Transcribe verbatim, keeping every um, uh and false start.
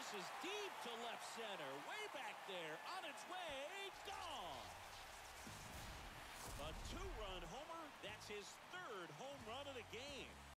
This is deep to left center. Way back there. On its way. Gone. A two-run homer. That's his third home run of the game.